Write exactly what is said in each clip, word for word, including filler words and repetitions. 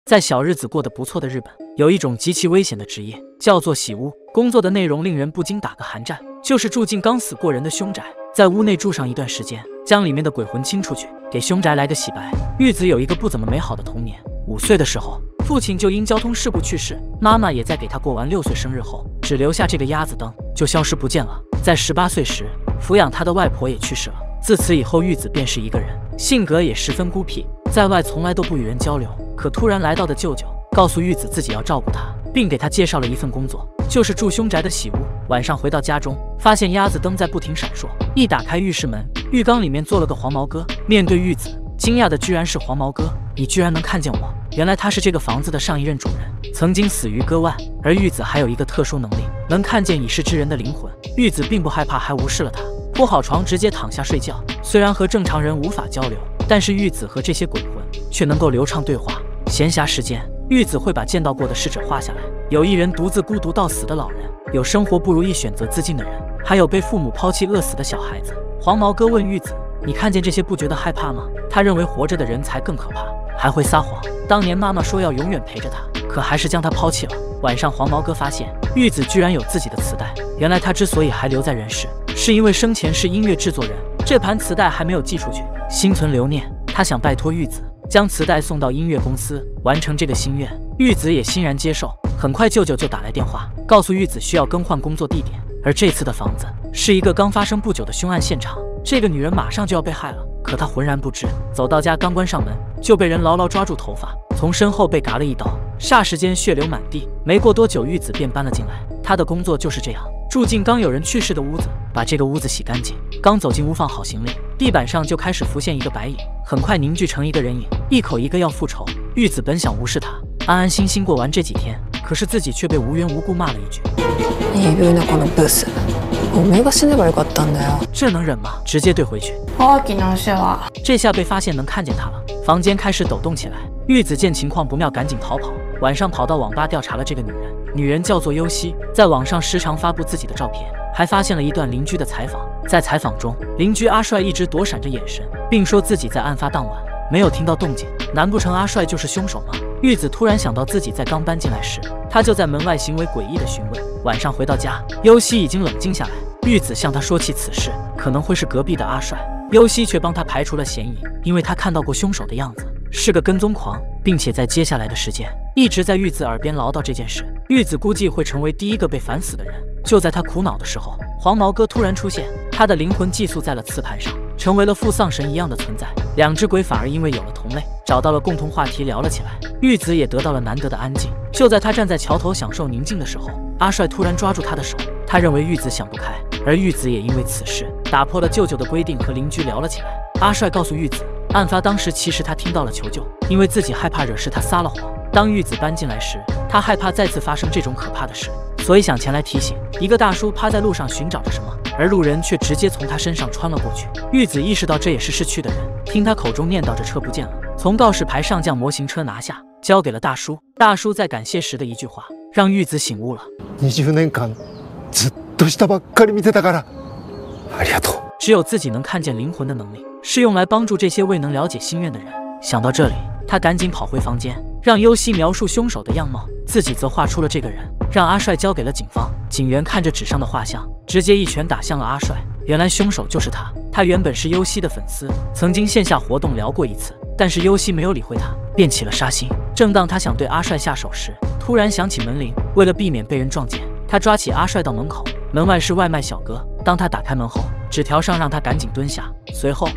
在小日子过得不错的日本，有一种极其危险的职业，叫做洗屋。工作的内容令人不禁打个寒战，就是住进刚死过人的凶宅，在屋内住上一段时间，将里面的鬼魂清出去，给凶宅来个洗白。玉子有一个不怎么美好的童年，五岁的时候，父亲就因交通事故去世，妈妈也在给他过完六岁生日后，只留下这个鸭子灯，就消失不见了。在十八岁时，抚养他的外婆也去世了。自此以后，玉子便是一个人，性格也十分孤僻，在外从来都不与人交流。可突然来到的舅舅告诉玉子自己要照顾他，并给他介绍了一份工作，就是住凶宅的洗屋。晚上回到家中，发现鸭子灯在不停闪烁，一打开浴室门，浴缸里面坐了个黄毛哥。面对玉子，惊讶的居然是黄毛哥，你居然能看见我？原来他是这个房子的上一任主人，曾经死于割腕。而玉子还有一个特殊能力，能看见已逝之人的灵魂。玉子并不害怕，还无视了他，铺好床直接躺下睡觉。虽然和正常人无法交流，但是玉子和这些鬼魂却能够流畅对话。闲暇时间，玉子会把见到过的逝者画下来，有一人独自孤独到死的老人，有生活不如意选择自尽的人，还有被父母抛弃饿死的小孩子。黄毛哥问玉子，你看见这些不觉得害怕吗？他认为活着的人才更可怕，还会撒谎。当年妈妈说要永远陪着他，可还是将他抛弃了。晚上黄毛哥发现玉子居然有自己的磁带，原来他之所以还留在人世，是因为生前是音乐制作人，这盘磁带还没有寄出去，心存留念，他想拜托玉子将磁带送到音乐公司，完成这个心愿。玉子也欣然接受。很快舅舅就打来电话，告诉玉子需要更换工作地点，而这次的房子是一个刚发生不久的凶案现场，这个女人马上就要被害了，可她浑然不知。走到家刚关上门，就被人牢牢抓住头发，从身后被嘎了一刀，霎时间血流满地。没过多久，玉子便搬了进来，她的工作就是这样，住进刚有人去世的屋子，把这个屋子洗干净。刚走进屋放好行李，地板上就开始浮现一个白影，很快凝聚成一个人影，一口一个要复仇。玉子本想无视他，安安心心过完这几天，可是自己却被无缘无故骂了一句： 你不那このブス、お前が死ねばよかったんだよ。 这能忍吗？直接怼回去。这下被发现能看见他了，房间开始抖动起来。玉子见情况不妙，赶紧逃跑。晚上跑到网吧调查了这个女人，女人叫做优希，在网上时常发布自己的照片，还发现了一段邻居的采访。在采访中，邻居阿帅一直躲闪着眼神，并说自己在案发当晚没有听到动静，难不成阿帅就是凶手吗？玉子突然想到自己在刚搬进来时，他就在门外行为诡异的询问。晚上回到家，优希已经冷静下来，玉子向他说起此事可能会是隔壁的阿帅，优希却帮他排除了嫌疑，因为他看到过凶手的样子，是个跟踪狂，并且在接下来的时间一直在玉子耳边唠叨这件事。玉子估计会成为第一个被烦死的人。就在他苦恼的时候，黄毛哥突然出现，他的灵魂寄宿在了磁盘上，成为了副丧神一样的存在。两只鬼反而因为有了同类，找到了共同话题，聊了起来。玉子也得到了难得的安静。就在他站在桥头享受宁静的时候，阿帅突然抓住他的手，他认为玉子想不开，而玉子也因为此事打破了舅舅的规定，和邻居聊了起来。阿帅告诉玉子，案发当时其实他听到了求救，因为自己害怕惹事，他撒了谎。当玉子搬进来时，他害怕再次发生这种可怕的事，所以想前来提醒。一个大叔趴在路上寻找着什么，而路人却直接从他身上穿了过去。玉子意识到这也是逝去的人，听他口中念叨着车不见了，从告示牌上将模型车拿下，交给了大叔。大叔在感谢时的一句话，让玉子醒悟了。 二十年間ずっと下ばっかり見てたからありがとう。 只有自己能看见灵魂的能力，是用来帮助这些未能了解心愿的人。想到这里，他赶紧跑回房间，让优希描述凶手的样貌，自己则画出了这个人，让阿帅交给了警方。警员看着纸上的画像，直接一拳打向了阿帅。原来凶手就是他。他原本是优希的粉丝，曾经线下活动聊过一次，但是优希没有理会他，便起了杀心。正当他想对阿帅下手时，突然响起门铃。为了避免被人撞见，他抓起阿帅到门口，门外是外卖小哥。当他打开门后，纸条上让他赶紧蹲下，随后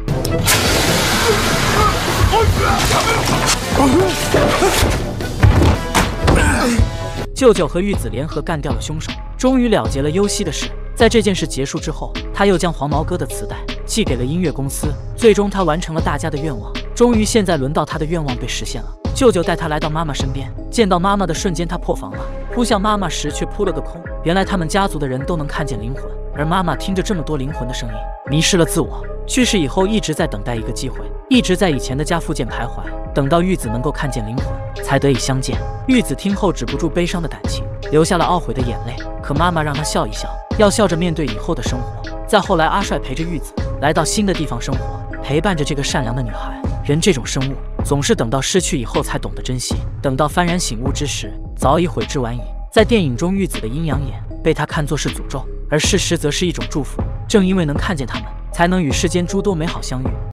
舅舅和玉子联合干掉了凶手，终于了结了优希的事。在这件事结束之后，他又将黄毛哥的磁带寄给了音乐公司，最终他完成了大家的愿望。终于现在轮到他的愿望被实现了。舅舅带他来到妈妈身边，见到妈妈的瞬间他破防了，扑向妈妈时却扑了个空。原来他们家族的人都能看见灵魂，而妈妈听着这么多灵魂的声音，迷失了自我。去世以后一直在等待一个机会，一直在以前的家附近徘徊，等到玉子能够看见灵魂，才得以相见。玉子听后止不住悲伤的感情，流下了懊悔的眼泪。可妈妈让她笑一笑，要笑着面对以后的生活。再后来，阿帅陪着玉子来到新的地方生活，陪伴着这个善良的女孩。人这种生物总是等到失去以后才懂得珍惜，等到幡然醒悟之时，早已悔之晚矣。在电影中，玉子的阴阳眼被他看作是诅咒，而事实则是一种祝福。正因为能看见他们，才能与世间诸多美好相遇。